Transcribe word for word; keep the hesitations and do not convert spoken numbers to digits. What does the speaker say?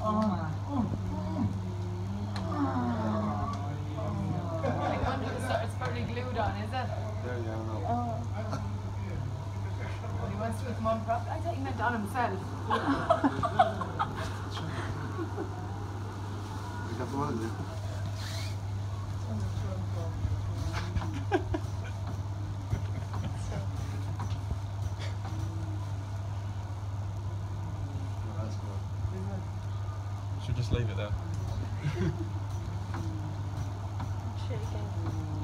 Like under the so it's probably glued on, is it? There you go. Well, he wants to do his mum properly. I thought he meant on himself. Ik heb wel een Should just leave it there. Shaking.